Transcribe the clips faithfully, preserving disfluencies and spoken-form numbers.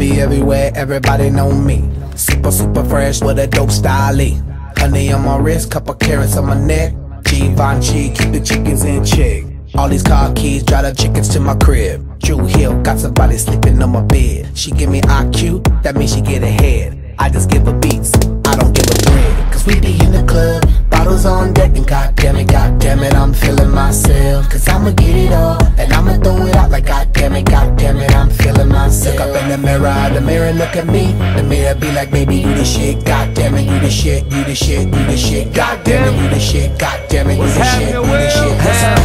be everywhere, everybody know me. Super, super fresh with a dope style. Honey on my wrist, couple carrots on my neck. Givenchy, keep the chickens in check. All these car keys, drive the chickens to my crib. Drew Hill, got somebody sleeping on my bed. She give me I Q, that means she get ahead. I just give her beats, I don't give her bread. Cause we be in the club, bottles on deck, and goddamn it, goddamn it, I'm feeling myself. Cause I'ma get it all, and I'ma throw it out like goddamn it, goddamn it, I'm feeling myself. Look up in the mirror, the mirror look at me. The mirror be like, baby, you the shit, goddamn it, you the shit, you the shit, you the shit, goddamn it, you the shit, goddamn it, you the shit, you the shit.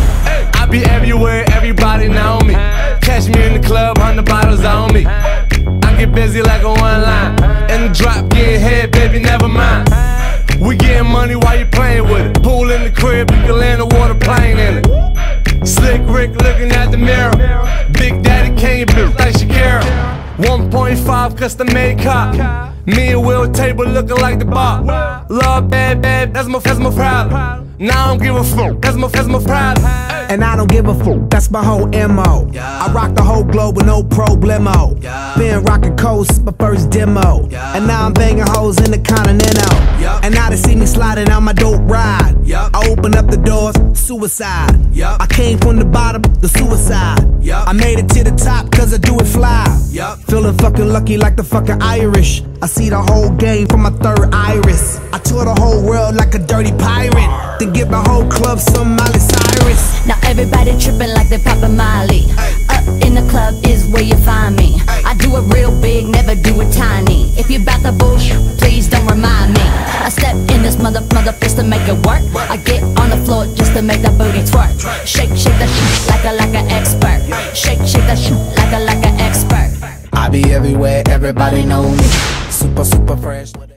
I be everywhere, everybody know me. Catch me in the club, hundred bottles on me. I get busy like a one line. In the drop, getting head, baby, never mind. We getting money while you playing with it. Pool in the crib, you can land a water plane in it. Slick Rick looking at the mirror. Big Daddy Kane, bitch like Shakira. one point five custom made car. Me and Will table looking like the bar. Love bad, bad, that's my, that's my problem. Now I don't give a fuck, that's my, that's my problem. And I don't give a fuck, that's my whole M O. Yeah. I rock the whole globe with no problemo. Yeah. Been rockin' cold since my first demo. Yeah. And now I'm banging hoes in the Continental. Yeah. And now they see me sliding out my dope ride. Yeah. I open up the doors, suicide. Yeah. I came from the bottom, the suicide. Yeah. I made it to the top cause I do it fly. Yeah. Feeling fucking lucky like the fucking Irish. I see the whole game from my third iris. I tour the whole world like a dirty pirate. Then give the whole club some Miley Cyrus. Now everybody tripping like they poppin' Miley. Up in the club is where you find me. I do it real big, never do it tiny. If you bout the bullshit, please don't remind me. I step in this mother mother fist to make it work. I get on the floor just to make that booty twerk. Shake, shake that shit like a like an expert. Shake, shake that shit like a like an expert. I be everywhere, everybody know me. Super, super fresh.